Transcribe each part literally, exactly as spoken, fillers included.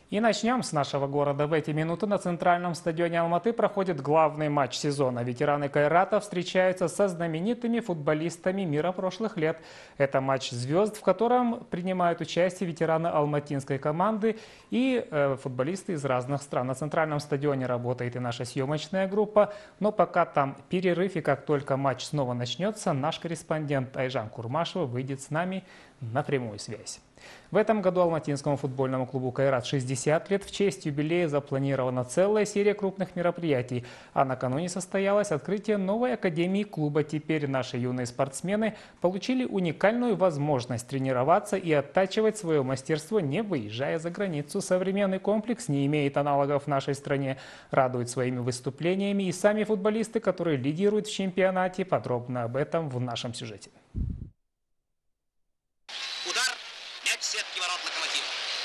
И начнем с нашего города. В эти минуты на центральном стадионе Алматы проходит главный матч сезона. Ветераны Кайрата встречаются со знаменитыми футболистами мира прошлых лет. Это матч звезд, в котором принимают участие ветераны алматинской команды и э, футболисты из разных стран. На центральном стадионе работает и наша съемочная группа. Но пока там перерыв, и как только матч снова начнется, наш корреспондент Айжан Курмашева выйдет с нами на прямую связь. В этом году алматинскому футбольному клубу «Кайрат» шестьдесят лет. В честь юбилея запланирована целая серия крупных мероприятий. А накануне состоялось открытие новой академии клуба. Теперь наши юные спортсмены получили уникальную возможность тренироваться и оттачивать свое мастерство, не выезжая за границу. Современный комплекс не имеет аналогов в нашей стране. Радует своими выступлениями и сами футболисты, которые лидируют в чемпионате. Подробно об этом в нашем сюжете. Сетки ворот «Локомотива».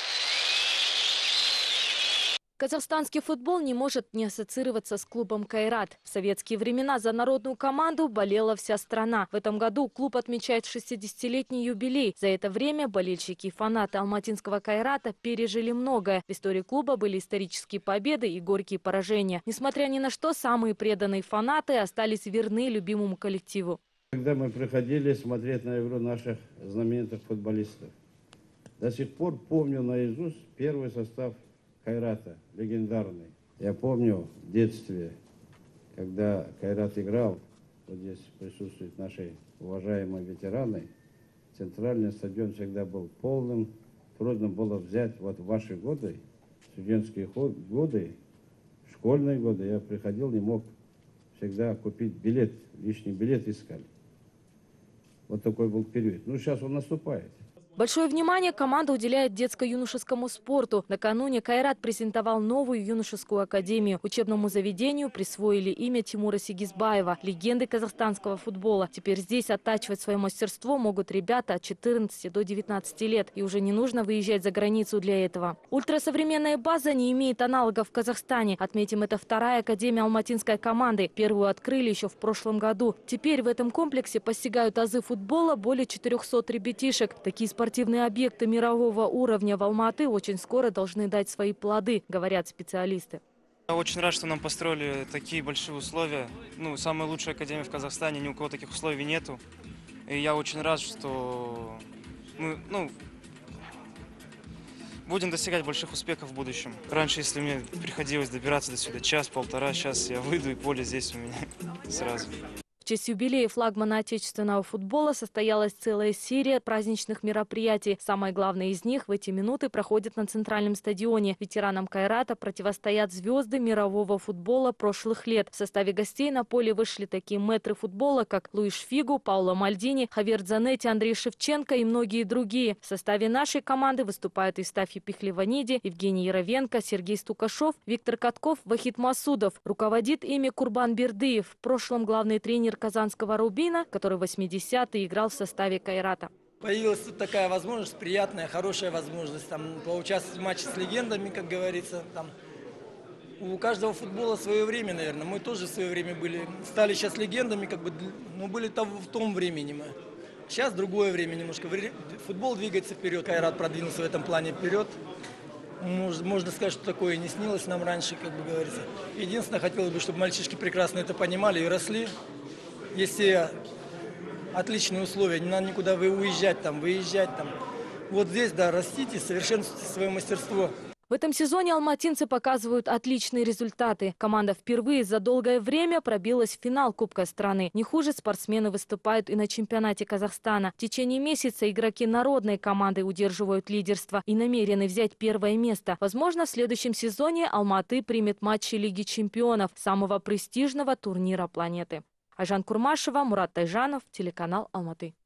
Казахстанский футбол не может не ассоциироваться с клубом «Кайрат». В советские времена за народную команду болела вся страна. В этом году клуб отмечает шестидесятилетний юбилей. За это время болельщики и фанаты алматинского «Кайрата» пережили многое. В истории клуба были исторические победы и горькие поражения. Несмотря ни на что, самые преданные фанаты остались верны любимому коллективу. Когда мы приходили смотреть на игру наших знаменитых футболистов, до сих пор помню наизусть первый состав «Кайрата», легендарный. Я помню в детстве, когда «Кайрат» играл, вот здесь присутствуют наши уважаемые ветераны, центральный стадион всегда был полным. Трудно было взять вот в ваши годы, студенческие годы, школьные годы, я приходил, не мог всегда купить билет, лишний билет искали. Вот такой был период. Ну, сейчас он наступает. Большое внимание команда уделяет детско-юношескому спорту. Накануне «Кайрат» презентовал новую юношескую академию. Учебному заведению присвоили имя Тимура Сигизбаева, легенды казахстанского футбола. Теперь здесь оттачивать свое мастерство могут ребята от четырнадцати до девятнадцати лет. И уже не нужно выезжать за границу для этого. Ультрасовременная база не имеет аналогов в Казахстане. Отметим, это вторая академия алматинской команды. Первую открыли еще в прошлом году. Теперь в этом комплексе постигают азы футбола более четырёхсот ребятишек. Такие спортивные объекты мирового уровня в Алматы очень скоро должны дать свои плоды, говорят специалисты. Я очень рад, что нам построили такие большие условия. Ну, самая лучшая академия в Казахстане, ни у кого таких условий нету. И я очень рад, что мы, ну, будем достигать больших успехов в будущем. Раньше, если мне приходилось добираться до сюда час-полтора, сейчас я выйду и поле здесь у меня сразу. В честь юбилея флагмана отечественного футбола состоялась целая серия праздничных мероприятий. Самое главное из них в эти минуты проходит на центральном стадионе. Ветеранам «Кайрата» противостоят звезды мирового футбола прошлых лет. В составе гостей на поле вышли такие мэтры футбола, как Луиш Фигу, Пауло Мальдини, Хавьер Дзанетти, Андрей Шевченко и многие другие. В составе нашей команды выступают Евстафий Пихлеваниди, Евгений Яровенко, Сергей Стукашов, Виктор Катков, Вахид Масудов. Руководит ими Курбан Бердыев, в прошлом главный тренер казанского «Рубина», который в восьмидесятые играл в составе «Кайрата». Появилась тут такая возможность, приятная, хорошая возможность там, поучаствовать в матче с легендами, как говорится. Там. У каждого футбола свое время, наверное. Мы тоже в свое время были, стали сейчас легендами, как бы, но были там в том времени мы. Сейчас другое время немножко. Футбол двигается вперед. «Кайрат» продвинулся в этом плане вперед. Можно, можно сказать, что такое не снилось нам раньше, как бы говорится. Единственное, хотелось бы, чтобы мальчишки прекрасно это понимали и росли. Если отличные условия, не надо никуда вы уезжать, там, выезжать. Там. Вот здесь, да, растите, совершенствуйте свое мастерство. В этом сезоне алматинцы показывают отличные результаты. Команда впервые за долгое время пробилась в финал Кубка страны. Не хуже спортсмены выступают и на чемпионате Казахстана. В течение месяца игроки народной команды удерживают лидерство и намерены взять первое место. Возможно, в следующем сезоне Алматы примет матчи Лиги чемпионов, самого престижного турнира планеты. Айжан Курмашева, Мурат Тайжанов, телеканал Алматы.